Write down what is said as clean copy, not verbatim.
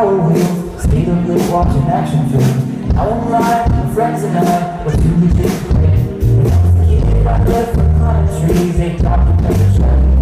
Power Wheels, stayed up late watching action films. I won't lie, my friends and I were too legit to play. When I was a kid, I lived for cotton trees, they talked about the